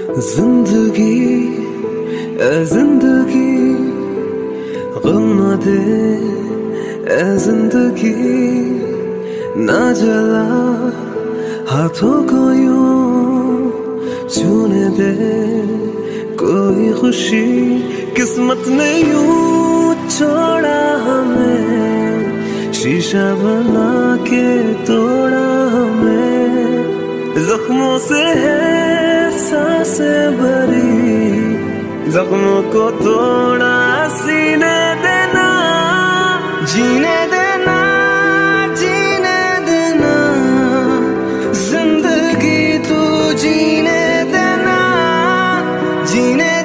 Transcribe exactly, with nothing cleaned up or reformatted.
जिंदगी ए जिंदगी गम न दे ए जिंदगी ना जला हाथों को यूं छूने दे कोई खुशी किस्मत ने यूं छोड़ा हमें शीशा बना के तोड़ा हमें जख्मों से है सांसें भरी जख्मों को तोड़ा सीने देना जीने देना जीने देना जिंदगी तू जीने देना जीने